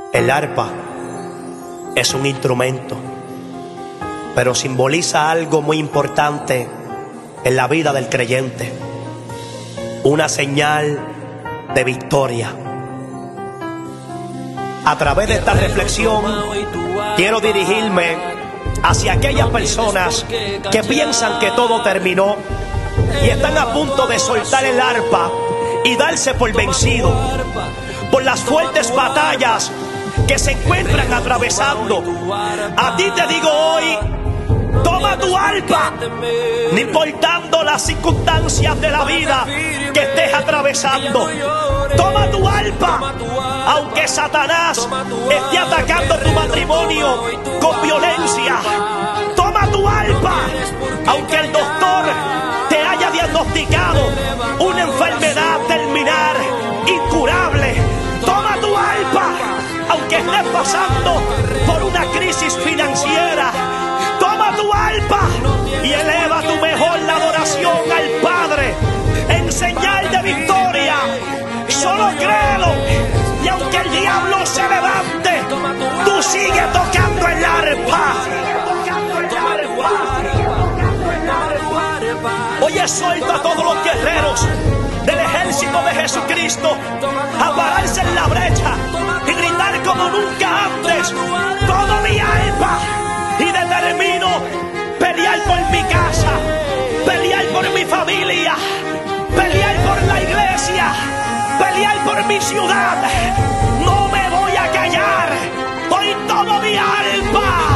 El arpa es un instrumento, pero simboliza algo muy importante en la vida del creyente. Una señal de victoria. A través de esta reflexión quiero dirigirme hacia aquellas personas que piensan que todo terminó y están a punto de soltar el arpa y darse por vencido por las fuertes batallas que se encuentran atravesando. A ti te digo hoy: toma tu arpa, no importando las circunstancias de la vida que estés atravesando. Toma tu arpa, aunque Satanás esté atacando tu matrimonio con violencia. Toma tu arpa, aunque el doctor te haya diagnosticado una enfermedad terminal, incurable. Toma tu arpa, aunque estés pasando por una crisis financiera. Toma tu arpa y eleva tu mejor la adoración al Padre en señal de victoria. Solo créelo, y aunque el diablo se levante, tú sigue tocando el arpa. Hoy exhorto a todos los guerreros del ejército de Jesucristo a pararse en la brecha y gritar como nunca antes: tomo mi arpa y determino pelear por mi casa, pelear por mi familia, pelear por la iglesia, pelear por mi ciudad. No me voy a callar. Hoy tomo mi arpa.